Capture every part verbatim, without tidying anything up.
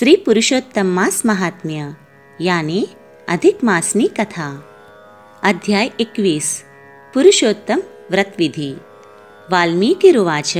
श्री पुरुषोत्तम मास महात्म्य यानी अधिक मासनी कथा। अध्याय एकवीस पुरुषोत्तम व्रतविधि। वाल्मीकिरुवाच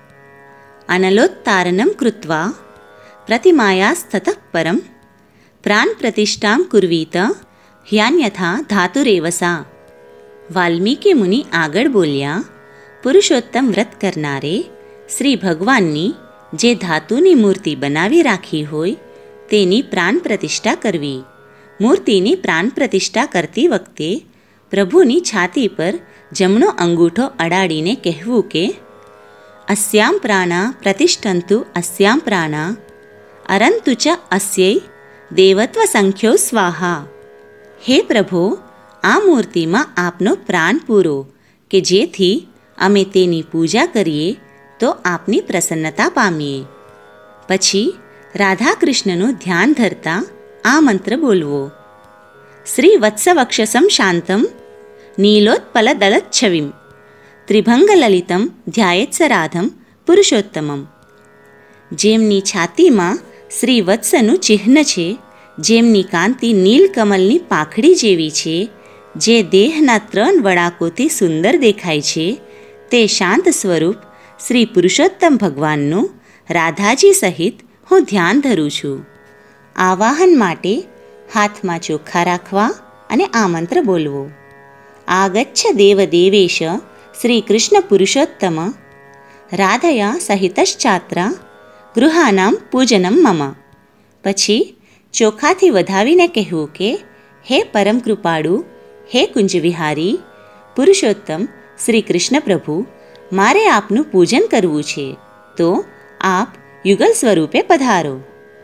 अनलोत्तारणं कृत्वा प्रतिमायास्ततः परं प्राणप्रतिष्ठां कुर्वीत ह्यान्यथा धातुरेव सा। વાલ્મીકી મુનિ આગળ બોલ્યા, પુરુષોત્તમ વ્રત કરનારે શ્રી ભગવાનની જે ધાતુની મૂર્તિ બનાવી રાખી હોય તેની પ્રાણ પ્રતિષ્ઠા કરવી। મૂર્તિની પ્રાણ પ્રતિષ્ઠા કરતી વખતે પ્રભુની છાતી પર જમણો અંગૂઠો અડાડીને કહેવું કે અસ્યામ પ્રાણા પ્રતિષ્ઠંતુ અસ્યામ પ્રાણા અરંતુ ચ અસ્યૈ દેવત્વ સંખ્યો સ્વાહા। હે પ્રભુ, આ મૂર્તિમાં આપનો પ્રાણ પૂરો કે જેથી અમે તેની પૂજા કરીએ તો આપની પ્રસન્નતા પામીએ। પછી રાધા કૃષ્ણનું ધ્યાન ધરતા આ મંત્ર બોલવો। શ્રી વત્સવક્ષસમ શાંતમ નીલોત્પલદલચ્છવિમ ત્રિભંગલલિતમ ધ્યાયેત્સ રાધમ પુરુષોત્તમમ। જેમની છાતીમાં શ્રી વત્સનું ચિહ્ન છે, જેમની કાંતિ નીલકમલની પાંખડી જેવી છે, જે દેહના ત્રણ વળાકોથી સુંદર દેખાય છે, તે શાંત સ્વરૂપ શ્રી પુરુષોત્તમ ભગવાનનું રાધાજી સહિત હું ધ્યાન ધરું છું। આવાહન માટે હાથમાં ચોખ્ખા રાખવા અને આ મંત્ર બોલવો। આગચ્છ દેવદેવેશ શ્રી કૃષ્ણ પુરુષોત્તમ રાધયા સહિતશ્ચાત્ર ગૃહાનામ પૂજનમ મમ। પછી ચોખાથી વધાવીને કહેવું કે હે પરમ કૃપાળુ, હે કુંજવિહારી પુરુષોત્તમ શ્રી કૃષ્ણ પ્રભુ, મારે આપનું પૂજન કરવું છે, તો આપ યુગલ સ્વરૂપે પધારો।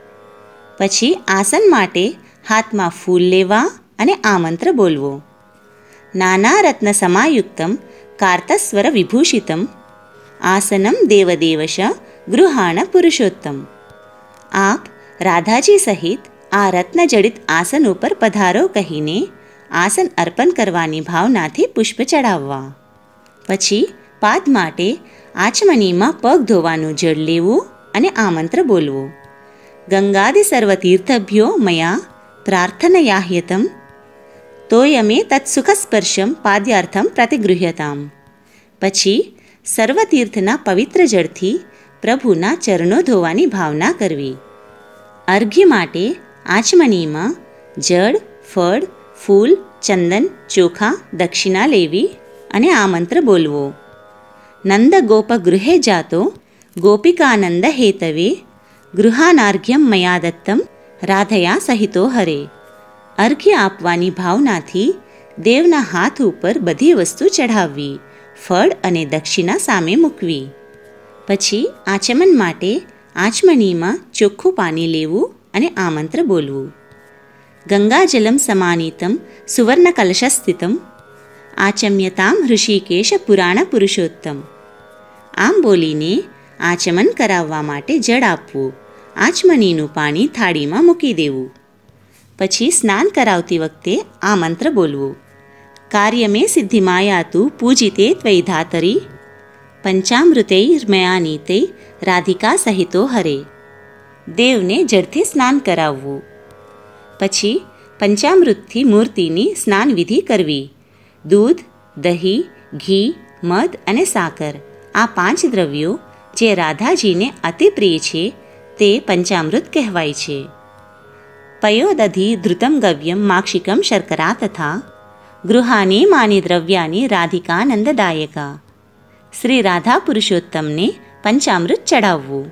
પછી આસન માટે હાથમાં ફૂલ લેવા અને આ મંત્ર બોલવો। નાના રત્ન સમાયુક્તમ કાર્તસ્વર વિભૂષિતમ આસનમ દેવદેવશ ગૃહાણ પુરુષોત્તમ। આપ રાધાજી સહિત આ રત્નજડિત આસન ઉપર પધારો કહીને આસન અર્પણ કરવાની ભાવનાથી પુષ્પ ચડાવવા। પછી પાદ માટે આચમનીમાં પગ ધોવાનું જળ લેવું અને આ મંત્ર બોલવો। ગંગાદિ સર્વતીર્થભ્યો મયા પ્રાર્થનયાહ્યતમ તોયમે તત્સુખસ્પર્શમ પાદ્યાર્થમ પ્રતિગૃહ્યતામ। પછી સર્વતીર્થના પવિત્ર જળથી પ્રભુના ચરણો ધોવાની ભાવના કરવી। અર્ઘ્ય માટે આચમનીમાં જળ, ફળ, ફૂલ, ચંદન, ચોખા, દક્ષિણા લેવી અને આ મંત્ર બોલવો। નંદ ગોપ ગૃહે જાતો ગોપિકાનંદ હેતવે ગૃહાનાર્ઘ્યમ મયા દત્તમ રાધયા સહિતો હરે। અર્ઘ્ય આપવાની ભાવનાથી દેવના હાથ ઉપર બધી વસ્તુ ચઢાવવી, ફળ અને દક્ષિણા સામે મૂકવી। પછી આચમન માટે આચમનીમાં ચોખ્ખું પાણી લેવું અને આ મંત્ર બોલવું। ગંગાજલમ સમાનીતમ સુવર્ણ કલશસ્થિતમ આચમ્યતામ ઋષિકેશ પુરાણ પુરુષોત્તમ। આમ બોલીને આચમન કરાવવા માટે જળ આપવું, આચમનીનું પાણી થાળીમાં મૂકી દેવું। પછી સ્નાન કરાવતી વખતે આ મંત્ર બોલવું। કાર્યમે સિદ્ધિમાયાતુ પૂજિતે ત્વયિ ધાતરી પંચામૃતૈર્મયાનીતે રાધિકા સહિતો હરે। દેવને જળથી સ્નાન કરાવવું। પછી પંચામૃતથી મૂર્તિની સ્નાન વિધિ કરવી। દૂધ, દહીં, ઘી, મધ અને સાકર આ પાંચ દ્રવ્યો જે રાધાજીને અતિ પ્રિય છે તે પંચામૃત કહેવાય છે। પયોદધિ ધૃતમ ગવ્યમ માક્ષિકમ શર્કરા તથા ગૃહાની માની દ્રવ્યાની રાધિકાનંદદાયકા। શ્રી રાધા પુરુષોત્તમને પંચામૃત ચડાવવું।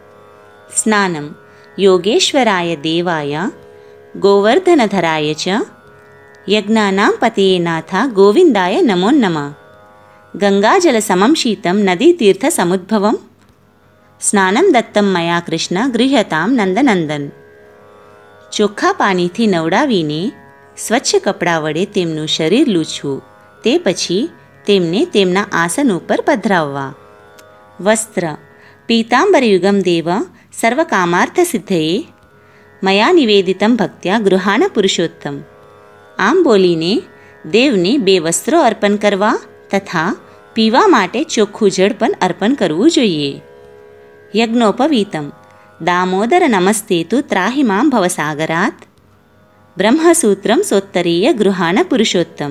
સ્નાનમ યોગેશ્વરાય દેવાય ગોવર્ધનધરાય ચ યજ્ઞાનાં પતયે નાથા ગોવિંદાય નમો નમઃ। ગંગાજલ સમમ શીતમ નદી તીર્થ સમુદ્ભવમ સ્નાનમ દત્તમ મયા કૃષ્ણ ગૃહ્યતામ નંદનંદન। ચોખ્ખા પાણીથી નવડાવીને સ્વચ્છ કપડાં વડે તેમનું શરીર લૂછવું, તે પછી તેમને તેમના આસન ઉપર પધરાવવા। વસ્ત્ર પીતાંબરયુગમ દેવ સર્વકામાર્થ સિદ્ધયે મયા નિવેદિતમ ભક્ત્યા ગૃહાણ પુરુષોત્તમ। આમ બોલીને દેવને બે વસ્ત્રો અર્પણ કરવા તથા પીવા માટે ચોખ્ખું જળ પણ અર્પણ કરવું જોઈએ। યજ્ઞોપવીતમ दामोदर नमस्ते तु त्राहि मां भवसागरात् ब्रह्मसूत्रं सोत्तरीय गृहाण पुरुषोत्तम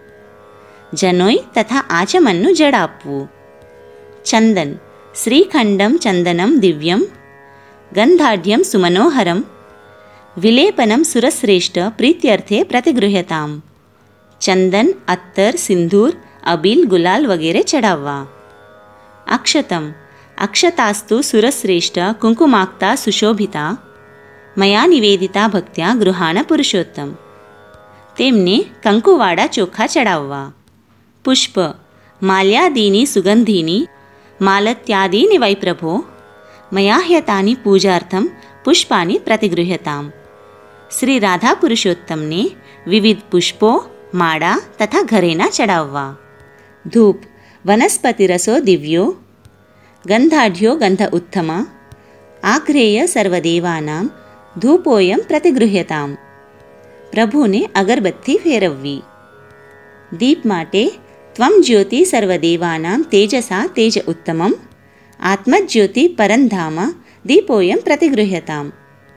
जनोय तथा आचमन्नु जड आपवू चंदन श्रीखंडम चंदनम दिव्यम गंधाढ्यम सुमनोहरम विलेपनम सुरश्रेष्ठ प्रीत्यर्थे प्रतिगृह्यताम चंदन अत्तर सिंदूर अबील गुलाल वगैरे चढ़ाववा अक्षतम अक्षतास्तु सुरश्रेष्ठ कुंकुमाक्ता सुशोभिता मया निवेदिता भक्त्या गृहाण पुरुषोत्तम तेमने कंकुवाड़ा चोखा चढ़ाववा पुष्प माल्यादीनि सुगंधीनि मालत्यादीनि वै प्रभो मया ह्यतानि पूजार्थं पुष्पानि प्रतिगृह्यताम्। श्री राधा पुरुषोत्तम ने विविध पुष्पों माड़ा तथा घरेना चढ़ाववा धूप वनस्पति रसो दिव्यो गंधाढ्यो गंध उत्तम आग्रेय सर्वदेवानां धूपोयं प्रतिगृह्यताम्। प्रभु ने अगरबत्ती फेरववी दीप माटे त्वं ज्योति सर्वदेवानां तेजसा तेज उत्तमम आत्मज्योति परंधाम दीपोयं प्रतिगृह्यताम।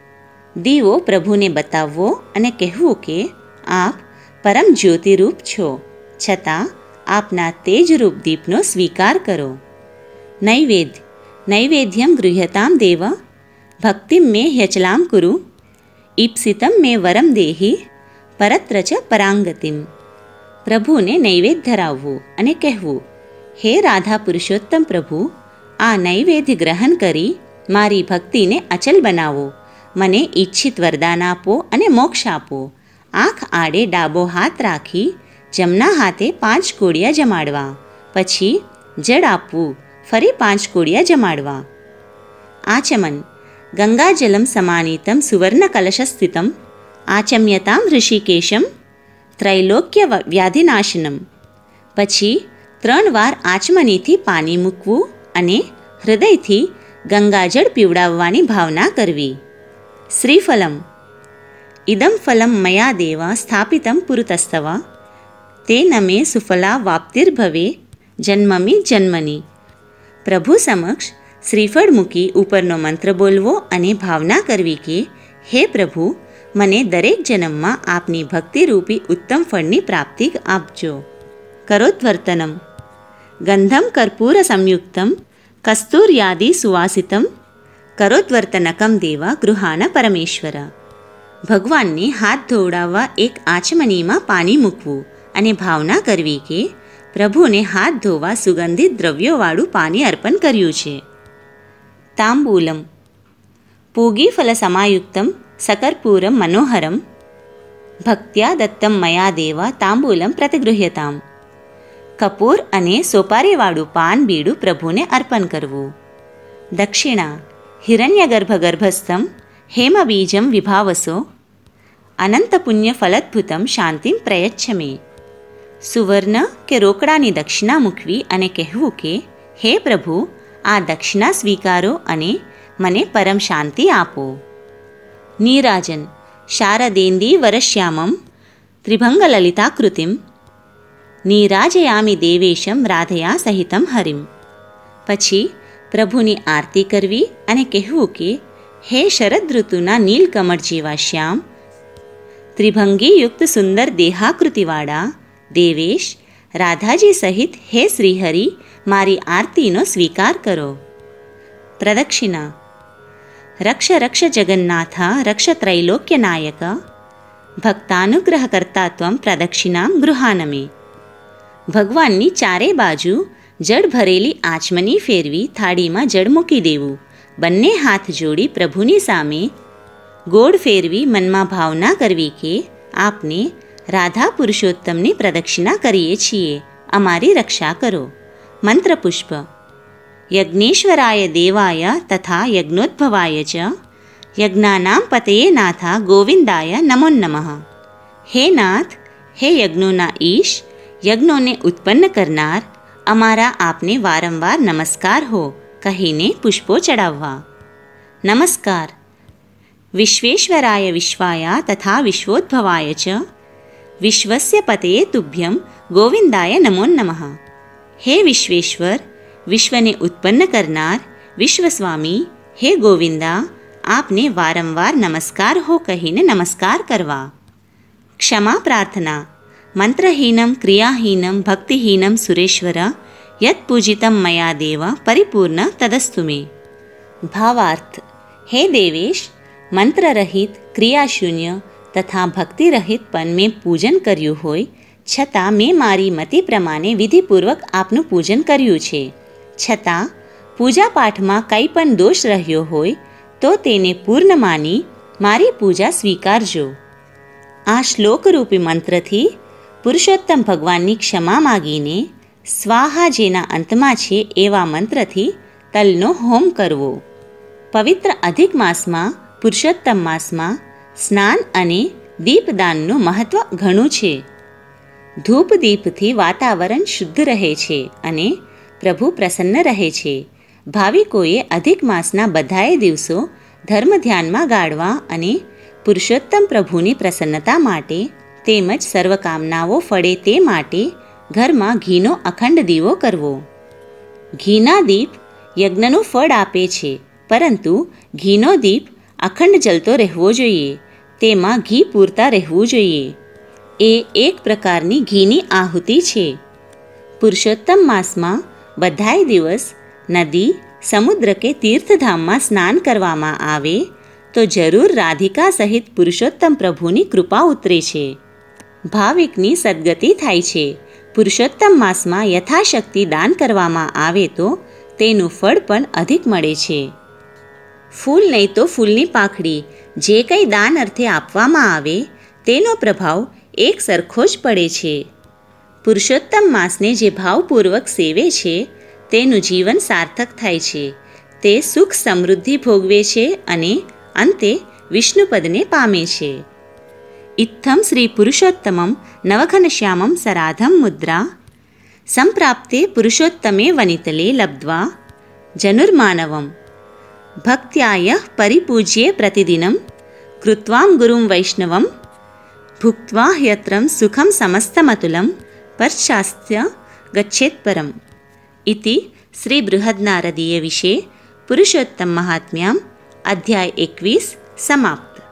दीवो प्रभु ने बतावो अने कहेवू के आप परम ज्योति रूप छो छता आपना तेज रूप दीपनो स्वीकार करो। नैवेद्य नैवेद्यं गृह्यतां देव भक्तिं मे ह्यचलां कुरु ईप्सितं मे वरम देहि परत्र च परांगतिम। प्रभु ने नैवेद्य धरावવું અને કહેવું હે રાધા પુરુષોત્તમ પ્રભુ આ નૈવેદ્ય ગ્રહણ કરી મારી ભક્તિને અચલ બનાવો મને ઈચ્છિત વરદાન આપો અને મોક્ષ આપો। આંખ આડે ડાબો હાથ રાખી જમણા હાથે પાંચ કોડિયા જમાડવા પછી જળ આપવું ફરી પાંચ કોડિયા જમાડવા। આચમન ગંગાજલમ સમાનિતમ સુવર્ણ કલશસ્થિતમ આચમ્યતામ ઋષિકેશમ त्रैलोक्य व्याधिनाशनम पछी त्रण वार आचमनीथी पानी मूकवू अने हृदयथी गंगाजल पीवड़ाववानी भावना करवी। श्रीफलम इदं फलम मया देव स्थापितं पुरतस्तव तेन मे सुफला वाप्तिर्भवे जन्ममी जन्मनी। प्रभु समक्ष श्रीफल मूकी उपरनो मंत्र बोलवो अने भावना करवी के हे प्रभु મને દરેક જન્મમાં આપની ભક્તિરૂપી ઉત્તમ ફળની પ્રાપ્તિ આપજો। કરોદ્વર્તનમ ગંધમ કર્પૂર સંયુક્તમ કસ્તુર્યાદિ સુવાસિતમ કરોદ્વર્તનકમ દેવા ગૃહાન પરમેશ્વર। ભગવાનને હાથ ધોવડાવવા એક આચમનીમાં પાણી મૂકવું અને ભાવના કરવી કે પ્રભુને હાથ ધોવા સુગંધિત દ્રવ્યોવાળું પાણી અર્પણ કર્યું છે। તાંબૂલમ પૂગી ફલ સમાયુક્તમ सकर्पूरं मनोहरं भक्त्या दत्तं मया देव तांबूलं प्रतिगृह्यताम्। कपूर अने सोपारीवाळुं पान बीडुं प्रभुने अर्पण करवुं। दक्षिणा हिरण्यगर्भ गर्भस्थं हेमबीजं विभावसो अनंतपुण्यफलद्भुतं शांतिं प्रयच्छ मे। सुवर्ण के रोकड़ानी दक्षिणा मूकवी अने कहेवुं के हे प्रभु आ दक्षिणा स्वीकारो अने मने परम शांति आपो। नीराजन शारदेन्दी वरश्यामं त्रिभंगललिताकृतिं नीराजयामि देवेशं राधया सहितं हरिम। पछी प्रभुनी आरती करवी अने कहेवुं के हे शरद ऋतुना नीलकमळ जेवा श्याम त्रिभंगी युक्त सुंदर देहाकृतिवाळा देवेश राधाजी सहित हे श्रीहरि मारी आरतीनो स्वीकार करो। प्रदक्षिणा रक्ष रक्ष जगन्नाथ रक्ष त्रैलोक्य नायक भक्तानुग्रहकर्ता त्वं प्रदक्षिणां गृहाण मे। भगवाननी चारे बाजू जड़ भरेली आचमनी फेरवी थाड़ी में जड़ मूकी देवू बन्ने हाथ जोड़ी प्रभुनी सामे गोड़ फेरवी मन में भावना करवी के आपने राधा पुरुषोत्तमनी प्रदक्षिणा करीए छीए अमारी रक्षा करो। मंत्र पुष्प यज्ञेश्वराय देवाय तथा यज्ञोद्भवाय च यज्ञानां पतये नाथा गोविंदाय नमो नमः। हे नाथ हे यज्ञोना ईश यज्ञों ने उत्पन्न करनार अमारा आपने वारंवार नमस्कार हो कहीने पुष्पो चढ़ाववा। नमस्कार विश्वेश्वराय विश्वाय तथा विश्वोद्भवाय च विश्वस्य पतये तुभ्यं गोविंदाय नमो नमः। हे विश्वेश्वर विश्व ने उत्पन्न करनार विश्वस्वामी हे गोविंदा આપને વારંવાર નમસ્કાર હો કહીને નમસ્કાર કરવા. ક્ષમા પ્રાર્થના. મંત્રહીનમ ક્રિયાહીનમ ભક્તિહીનમ સુરેશ્વર યત પૂજિતમ મયા દેવ પરિપૂર્ણ તદસ્તુ મે. ભાવાર્થ. હે દેવેશ, મંત્રરહિત, ક્રિયાશૂન્ય તથા ભક્તિરહિત પણ મેં પૂજન કર્યું હોય છતાં મેં મારી મતિ પ્રમાણે વિધિપૂર્વક આપનું પૂજન કર્યું છે. છતાં પૂજાપાઠમાં કંઈ પણ દોષ રહ્યો હોય તો તેને પૂર્ણ માની મારી પૂજા સ્વીકારજો. આ શ્લોકરૂપી મંત્રથી પુરુષોત્તમ ભગવાનની ક્ષમા માગીને સ્વાહા જેના અંતમાં છે એવા મંત્રથી તલનો હોમ કરવો. પવિત્ર અધિક માસમાં પુરુષોત્તમ માસમાં સ્નાન અને દીપદાનનું મહત્ત્વ ઘણું છે. ધૂપ દીપથી વાતાવરણ શુદ્ધ રહે છે અને પ્રભુ પ્રસન્ન રહે છે. ભાવિકોએ અધિક માસના બધાએ દિવસો ધર્મ ધ્યાનમાં ગાળવા અને પુરુષોત્તમ પ્રભુની પ્રસન્નતા માટે તેમજ સર્વકામનાઓ ફળે તે માટે ઘરમાં ઘીનો અખંડ દીવો કરવો. ઘીના દીપ યજ્ઞનું ફળ આપે છે, પરંતુ ઘીનો દીપ અખંડ જલતો રહેવો જોઈએ. તેમાં ઘી પૂરતા રહેવું જોઈએ. એ એક પ્રકારની ઘીની આહુતિ છે. પુરુષોત્તમ માસમાં બધાય દિવસ નદી, સમુદ્ર કે તીર્થધામમાં સ્નાન કરવામાં આવે તો જરૂર રાધિકા સહિત પુરુષોત્તમ પ્રભુની કૃપા ઉતરે છે. ભાવિકની સદગતિ થાય છે. પુરુષોત્તમ માસમાં યથાશક્તિ દાન કરવામાં આવે તો તેનું ફળ પણ અધિક મળે છે. ફૂલ નહીં તો ફૂલની પાંખડી, જે કંઈ દાન અર્થે આપવામાં આવે તેનો પ્રભાવ એક સરખો જ પડે છે. પુરુષોત્તમ માસને જે ભાવપૂર્વક સેવે છે તેનું જીવન સાર્થક થાય છે. તે સુખ સમૃદ્ધિ ભોગવે છે અને અંતે વિષ્ણુપદને પામે છે. ઇત્થમ શ્રી પુરુષોત્તમમ નવઘનશ્યામમ સરાધમ મુદ્રા સંપ્રાપ્તે પુરુષોત્તમે વનિતલે લબ્ધ્વા જનુર્માનવમ ભક્ત્યાય પરિપૂજ્યે પ્રતિદિનમ કૃત્વામ ગુરુમ વૈષ્ણવમ ભુક્ત્વા હ્યત્રમ સુખમ સમસ્તમતુલમ પશ્ચાસ્ત્ય ગચ્છેત પરમ. ઇતિ શ્રી બૃહદનારદીય વિશે પુરુષોત્તમ મહાત્મ્યમ અધ્યાય એકવીસ સમાપ્ત.